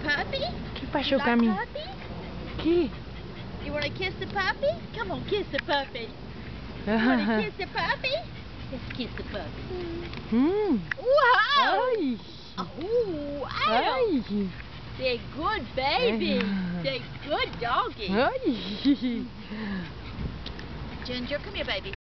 puppy? ¿Qué pasó, You like Cami? puppy? ¿Qué? You want to kiss the puppy? Come on, kiss the puppy. You want to kiss the puppy? Let's kiss the puppy. Wow! Ay. Oh, wow! Ay. They're good babies. They're good doggies. Ay. Ginger, come here, baby.